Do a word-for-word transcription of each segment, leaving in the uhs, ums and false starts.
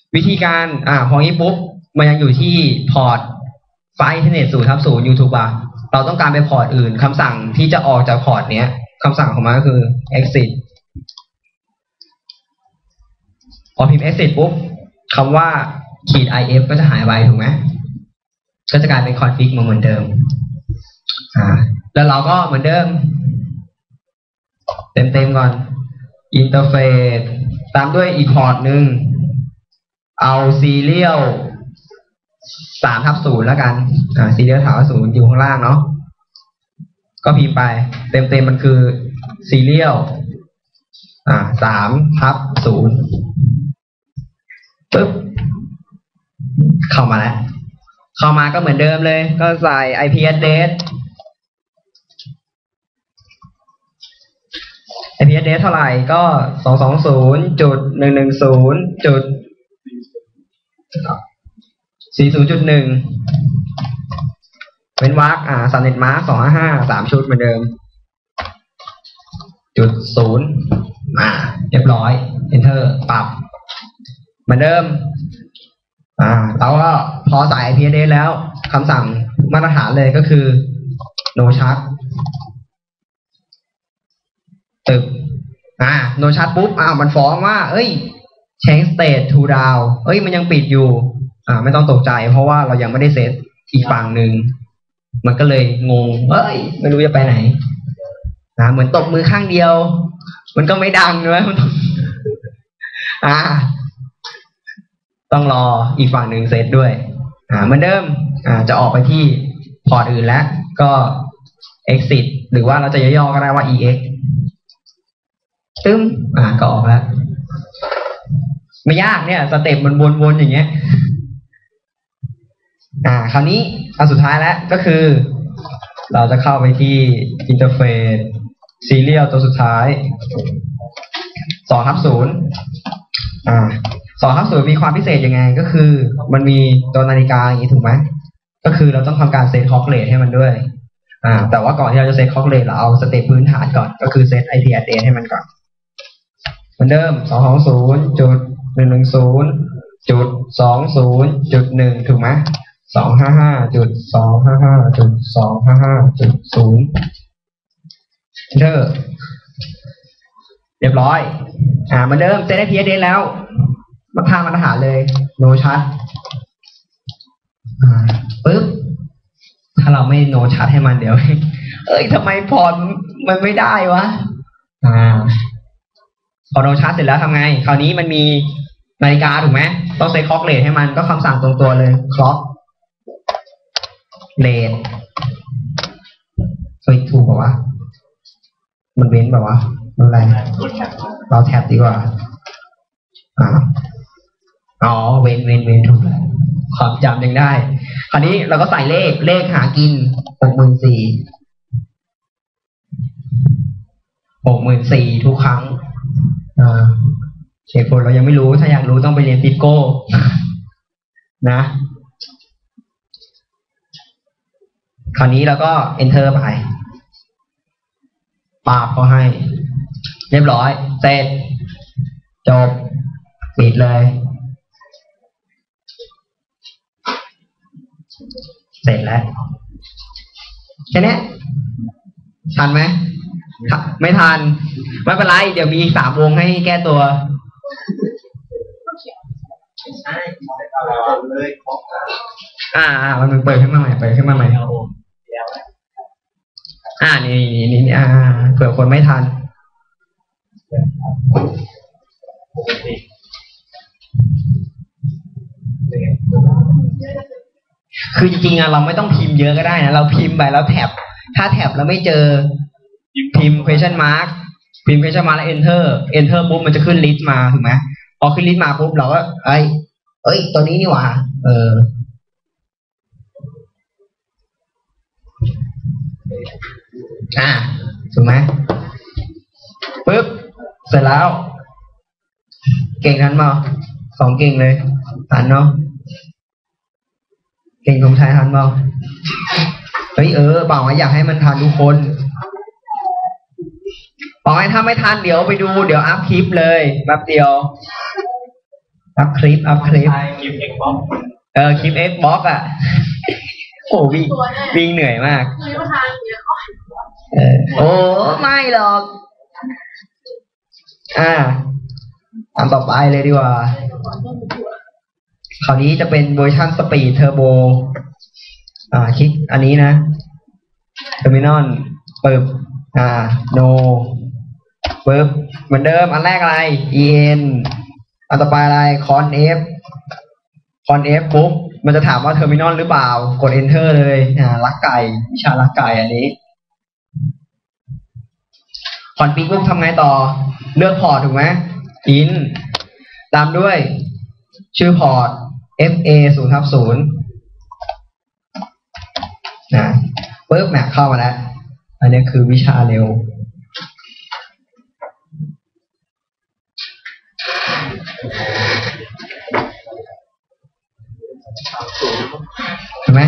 วิธีการอ่าพองี้ปุ๊บมันยังอยู่ที่พอร์ตไฟล์อินเทอร์เน็ตศูนย์ทับศูนย์ YouTube อ่ะเราต้องการไปพอร์ตอื่นคำสั่งที่จะออกจากพอร์ตเนี้ยคำสั่งของมันก็คือ exit พอพิมพ์ exit ปุ๊บคำว่าขีด if ก็จะหายไปถูกไหมก็จะกลายเป็น config เหมือนเดิมอ่าแล้วเราก็เหมือนเดิมเต็มๆก่อน interface ตามด้วยอีกพอร์ตหนึ่งเอา serial สามทับศูนย์แล้วกันอ่า serial สามทับศูนย์อยู่ข้างล่างเนาะก็พิมพ์ไปเต็มๆมันคือ serial อ่าสามทับศูนย์ปึ๊บเข้ามาแล้วเข้ามาก็เหมือนเดิมเลยก็ใส่ ไอ พี address ไอ พี address เท่าไหร่ก็ สอง สอง ศูนย์ จุด หนึ่ง หนึ่ง ศูนย์ จุด สี่ ศูนย์ จุด หนึ่ง เป็นวรรคอ่า subnet mask สอง ห้า ห้า สามชุดเหมือนเดิมจุดศูนย์มาเรียบร้อย enter ปรับเหมือนเดิมอ่าเราก็พอใส่ ไอ พี address แล้วคำสั่งมาตรฐานเลยก็คือ no shut ตึกอ่า no shut ปุ๊บอ้าวมันฟ้องว่าเอ้ย change state to down เอ้ยมันยังปิดอยู่อ่าไม่ต้องตกใจเพราะว่าเรายังไม่ได้เซตอีกฝั่งหนึ่งมันก็เลยงงเอ้ยไม่รู้จะไปไหนนะเหมือนตบมือข้างเดียวมันก็ไม่ดังเลยมันต้องอ่าต้องรออีกฝั่งหนึ่งเซตด้วยอ่าเหมือนเดิมอ่าจะออกไปที่พอร์ตอื่นแล้วก็ exit หรือว่าเราจะย่อๆก็ได้ว่า ex ตึ้มอ่าก็ออกแล้วไม่ยากเนี่ยสเต็ปมันวนๆอย่างเงี้ยอ่าคราวนี้อันสุดท้ายแล้วก็คือเราจะเข้าไปที่ interface serial ตัวสุดท้าย สองทับศูนย์ อ่าสองทับศูนย์มีความพิเศษยังไงก็คือมันมีตัวนาฬิกาอย่างนี้ถูกไหมก็คือเราต้องทำการเซต clock rate ให้มันด้วยอ่าแต่ว่าก่อนที่เราจะเซต clock rate เราเอาสเต็ปพื้นฐานก่อนก็คือเซต ไอ พี address ให้มันก่อนเหมือนเดิม สอง สอง ศูนย์ จุด หนึ่ง หนึ่ง ศูนย์ จุด สอง ศูนย์ จุด หนึ่ง ถูกไหมสอง ห้า ห้า จุด สอง ห้า ห้า จุด สอง ห้า ห้า จุด ศูนย์ enter เรียบร้อยอ่าเหมือนเดิมเซต ไอ พี address แล้วมาทางมาตรฐานเลย no shut อ่าปึ๊บถ้าเราไม่ no shut ให้มันเดี๋ยวเอ้ยทำไมพอร์ตมันไม่ได้วะอ่าพอ no shut เสร็จแล้วทำไงคราวนี้มันมีนาฬิกาถูกไหมต้องเซต clock rate ให้มันก็คำสั่งตรงตัวเลย clock rate เฮ้ยถูกป่าวะมันเว้นป่าวะมันอะไรเราแท็บดีกว่าอ่าอ๋อเว้นเว้นเว้นถูกแล้วความจำยังได้คราวนี้เราก็ใส่เลขเลขหากินหกหมื่นสี่หกหมื่นสี่ทุกครั้งอ่าเหตุผลเรายังไม่รู้ถ้าอยากรู้ต้องไปเรียนติโก้นะคราวนี้เราก็ enter ไปปาบเขาให้เรียบร้อยเสร็จจบปิดเลยเสร็จแล้วแค่นี้ทันไหมไม่ทันไม่เป็นไรเดี๋ยวมีสามวงให้แก้ตัวอ่าอ่ามันเปิดขึ้นมาใหม่เปิดขึ้นมาใหม่อ่านี่นี่นี่อ่าเผื่อคนไม่ทันคือจริงๆอะเราไม่ต้องพิมพ์เยอะก็ได้นะเราพิมพ์ไปแล้วแท็บถ้าแท็บแล้วไม่เจอพิมพ์ question mark พิมพ์ question mark แล้ว enter enter ปุ๊บมันจะขึ้น list มาถูกไหมพอขึ้น list มาปุ๊บเราก็เอ้ยเอ้ยตัวนี้นี่หว่าเอออ่าถูกไหมปึ๊บเสร็จแล้วเก่งทันมั้ยสองเก่งเลยทันเนาะเก่งสมชายทันมั้ยเฮ้ยเออบอกว่าอยากให้มันทันทุกคนบอกให้ถ้าไม่ทันเดี๋ยวไปดูเดี๋ยวอัพคลิปเลยแป๊บเดียวอัพคลิปอัพคลิปคลิปเอ็กบ็อกเออคลิป Xbox อ่ะ โอ้วิ่งวิ่งเหนื่อยมากเออโอ้ไม่หรอกอ่าอันต่อไปเลยดีกว่าคราวนี้จะเป็นเวอร์ชันสปีดเทอร์โบอ่าคลิกอันนี้นะเทอร์มินอลปึ๊บอ่า no ปึ๊บเหมือนเดิมอันแรกอะไร en อันต่อไปอะไร con f con f ปุ๊บมันจะถามว่าเทอร์มินอลหรือเปล่ากด enter เลยอ่าลักไก่วิชาลักไก่อันนี้คอนฟิกปุ๊บทำไงต่อเลือกพอร์ตถูกไหม in ตามด้วยชื่อพอร์ต fa ศูนย์ทับศูนย์นะปุ๊บเนี่ยเข้ามาแล้วอันนี้คือวิชาเร็วเห็นไหม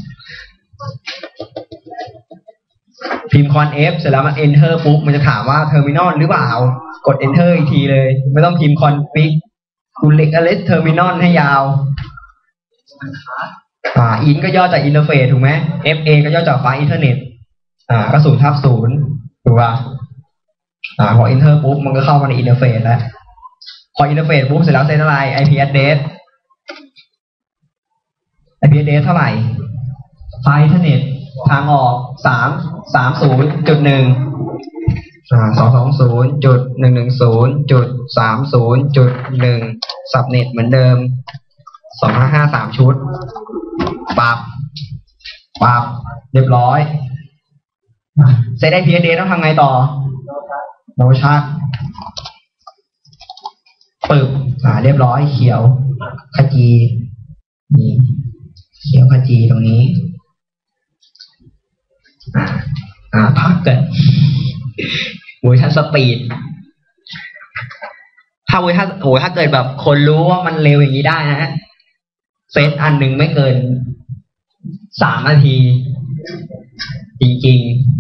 พิมพ์ con f เสร็จแล้วมัน enter ปุ๊บมันจะถามว่า terminal หรือเปล่ากด enter อีกทีเลยไม่ต้องพิมพ์ config กูเล็กอเลส terminal ให้ยาวอ่า in ก็ย่อจาก interface ถูกไหม fa ก็ย่อจาก file ethernet อ่าก็ศูนย์ทับศูนย์ถูกป่ะอ่าพอ enter ปุ๊บมันก็เข้ามาใน interface แล้วพอ interface ปุ๊บเสร็จแล้วเซตอะไร ip address ip address เท่าไหร่ file ethernet ทางออกสามสามศูนย์จุดหนึ่งอ่าสองสองศูนย์จุดหนึ่งหนึ่งศูนย์จุดสามศูนย์จุดหนึ่งสับเน็ตเหมือนเดิมสองห้าห้าสามชุดปับปับเรียบร้อยเซต ไอ พี address ต้องทำไงต่อโนชัดปึบอ่าเรียบร้อยเขียวขจีนี่เขียวขจีตรงนี้อ่าอ่าพักเกิดเวอร์ชันสปีดถ้าเวอร์ชันโอ้ถ้าเกิดแบบคนรู้ว่ามันเร็วอย่างนี้ได้นะเซตอันหนึ่งไม่เกินสามนาทีจริง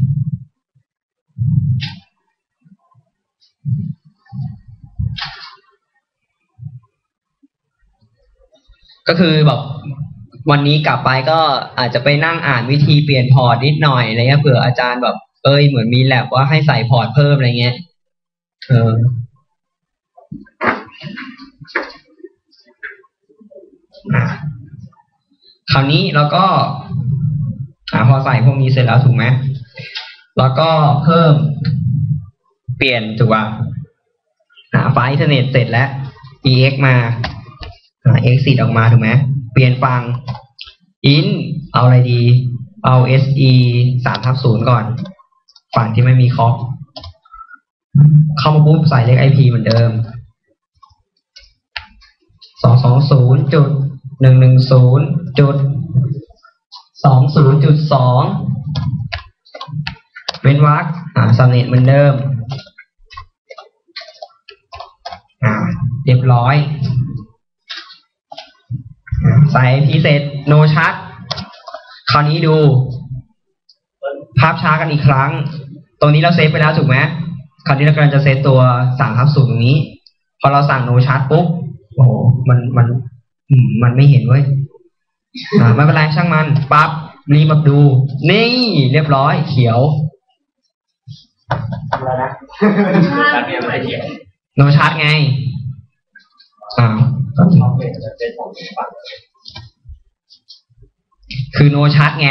ๆก็คือแบบวันนี้กลับไปก็อาจจะไปนั่งอ่านวิธีเปลี่ยนพอร์ตนิดหน่อยอะไรเงี้ยเผื่ออาจารย์แบบเอ้ยเหมือนมีแลบว่าให้ใส่พอร์ตเพิ่มอะไรเงี้ยเออคราวนี้เราก็อ่าพอใส่พวกนี้เสร็จแล้วถูกไหมแล้วก็เพิ่มเปลี่ยนถูกป่ะหาไฟล์อินเทอร์เน็ตเสร็จแล้ว ex มาหา exit ออกมาถูกไหมเปลี่ยนฝั่ง in เอาอะไรดีเอา se สามทับศูนย์ก่อนฝั่งที่ไม่มีคอปเข้ามาปุ๊บใส่เลข ไอ พี เหมือนเดิมสองสองศูนย์จุดหนึ่งหนึ่งศูนย์จุดสองศูนย์จุดสองเว้นวรรคอ่าซับเน็ตเหมือนเดิมอ่าเรียบร้อยใส่ ไอ พี เสร็จโนชัดคราวนี้ดูภาพช้ากันอีกครั้งตรงนี้เราเซฟไปแล้วถูกไหมคราวนี้เรากำลังจะเซตตัวสามทับศูนย์ตรงนี้พอเราสั่งโนชัดปุ๊บโอ้โหมันมันมันไม่เห็นเว้ยอ่าไม่เป็นไรช่างมันปั๊บรีบมาดูนี่เรียบร้อยเขียวอะไรนะโนชัดไงอ่าคือโนชัดไง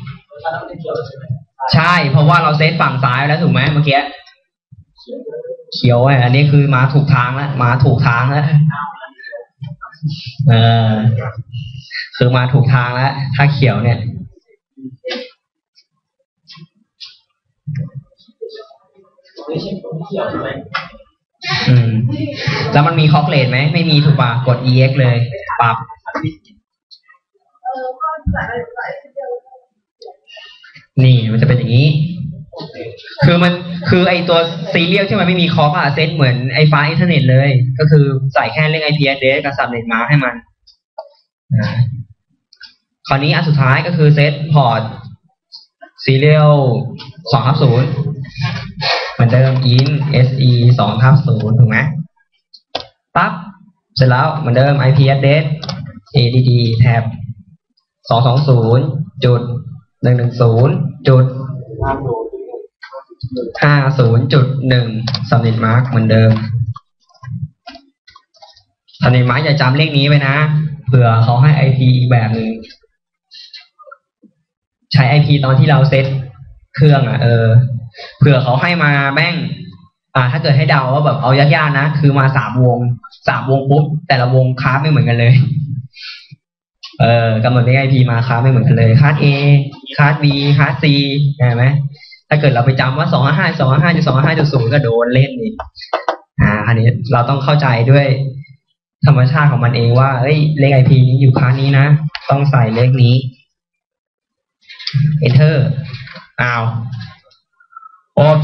ใช่เพราะว่าเราเซตฝั่งซ้ายแล้วถูกไหมเมื่อกี้เขียวอ่ะอันนี้คือมาถูกทางแล้วมาถูกทางแล้วเออคือมาถูกทางแล้วถ้าเขียวเนี่ยอืมแล้วมันมีคอร์เลตไหมไม่มีถูกป่ะกด ex เลยปรับนี่มันจะเป็นอย่างนี้คือมันคือไอตัวซีเรียลที่มันไม่มีคอร์อะเซตเหมือนไอไฟล์อินเทอร์เน็ตเลยก็คือใส่แค่เลข ไอ พี address กับ subnet mask ให้มันคราวนี้อันสุดท้ายก็คือเซตพอร์ต serial สองทับศูนย์เหมือนเดิม in se สองทับศูนย์ถูกไหมปั๊บเสร็จแล้วเหมือนเดิม ไอ พี address เอ ดี ดี แท็บสองสองศูนย์จุดหนึ่งหนึ่งศูนย์จุดห้าศูนย์จุดหนึ่ง subnet mask เหมือนเดิม subnet mask อย่าจำเลขนี้ไว้นะเผื่อเขาให้ ไอ พี อีกแบบหนึ่งใช้ ไอ พี ตอนที่เราเซตเครื่องอ่ะเออเผื่อเขาให้มาแม่งอ่าถ้าเกิดให้เดาว่าแบบเอายากๆนะคือมาสามวงสามวงปุ๊บแต่ละวงคลาสไม่เหมือนกันเลยเออกำหนดเลข ไอ พี มาคลาสไม่เหมือนกันเลยคลาส A คลาส B คลาส C ใช่ไหมถ้าเกิดเราไปจำว่าสองห้าห้า สองห้าห้า สองห้าห้า ศูนย์ก็โดนเล่นอีกอ่าอันนี้เราต้องเข้าใจด้วยธรรมชาติของมันเองว่าเอ้ยเลข ไอ พี นี้อยู่คลาสนี้นะต้องใส่เลขนี้ enter อ้าวโอ๊บ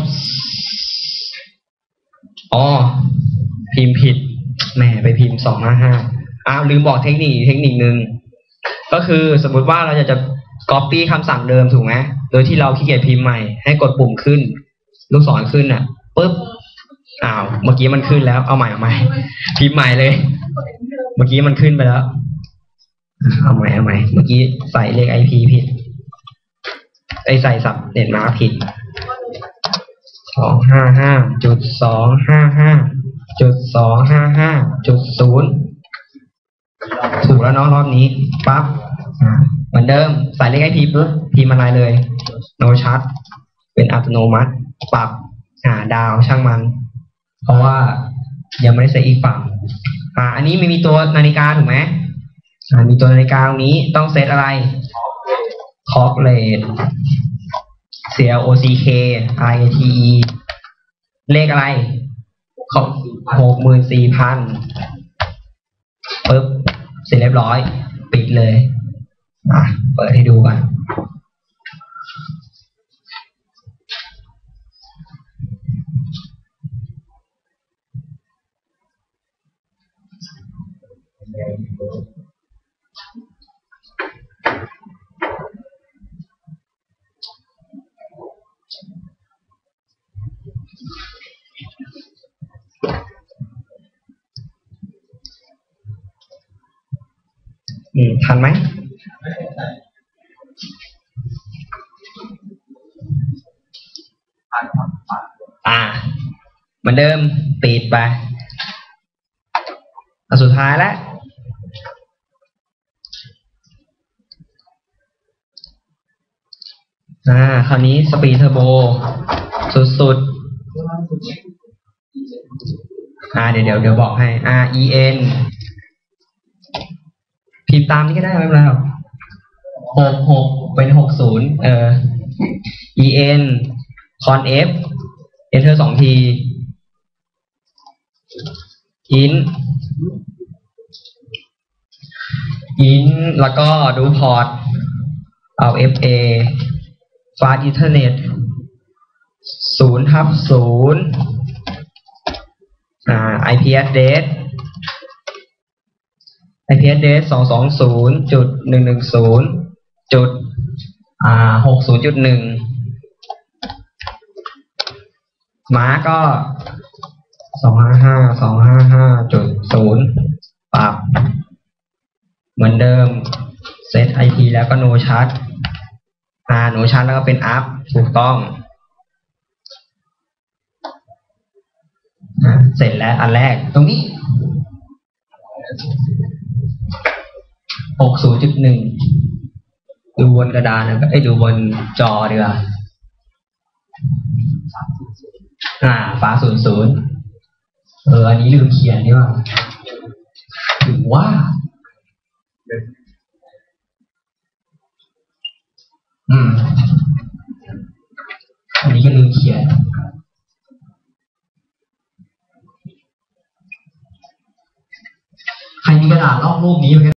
อ๋อพิมพ์ผิดแหมไปพิมพ์สองห้าห้าอ้าวลืมบอกเทคนิคเทคนิคนึงก็คือสมมุติว่าเราจะจะ copy คำสั่งเดิมถูกไหมโดยที่เราขี้เกียจพิมพ์ใหม่ให้กดปุ่มขึ้นลูกศรขึ้นอ่ะปึ๊บอ้าวเมื่อกี้มันขึ้นแล้วเอาใหม่เอาใหม่พิมพ์ใหม่เลยเมื่อกี้มันขึ้นไปแล้วเอาใหม่เอาใหม่เมื่อกี้ใส่เลข ไอ พี ผิดไอใส่สับเน็ตมาผิดสองห้าห้าจุดสองห้าห้าจุดสองห้าห้าจุดศูนย์ถูกแล้วเนาะรอบนี้ปั๊บเหมือนเดิมใส่เลข ไอ พี ปุ๊บพิมพ์อะไรเลยโนชัดเป็นอัตโนมัติปรับอ่าดาวช่างมันเพราะว่ายังไม่ได้เซตอีกฝั่งอ่าอันนี้ไม่มีตัวนาฬิกาถูกไหมอ่ามีตัวนาฬิกาตรงนี้ต้องเซตอะไรคล็อกเรท C L O C K R A T E เลขอะไรหกหมื่นสี่พันปึ๊บเสร็จเรียบร้อยปิดเลยอ่ะเปิดให้ดูกันอืมทันไหมอ่าเหมือนเดิมปิดไปอันสุดท้ายแล้วอ่าคราวนี้สปีดเทอร์โบสุดๆอ่าเดี๋ยวเดี๋ยวเดี๋ยวบอกให้ R E N พิมพ์ตามนี้ก็ได้ไม่เป็นไรหรอกหกหกเป็นหกศูนย์เออ E N con F enter สองที int int แล้วก็ดูพอร์ตเอา F A fast ethernet ศูนย์ทับศูนย์อ่า ไอ พี address ไอ พี address สองสองศูนย์จุดหนึ่งหนึ่งศูนย์จุดอ่าหกศูนย์จุดหนึ่งม้าก็สองห้าห้าสองห้าห้าจุดศูนย์ปรับเหมือนเดิมเซต ไอ พี แล้วก็ no chat อ่า no chat แล้วก็เป็น up ถูกต้องอ่าเสร็จแล้วอันแรกตรงนี้หกศูนย์จุดหนึ่งดูบนกระดานนะไอ้ดูบนจอดีกว่าอ่าฟ้าศูนย์ศูนย์เอออันนี้ลืมเขียนนี่ว่าถึงว่าอืมอันนี้ก็ลืมเขียนใครมีกระดาษลอกรูปนี้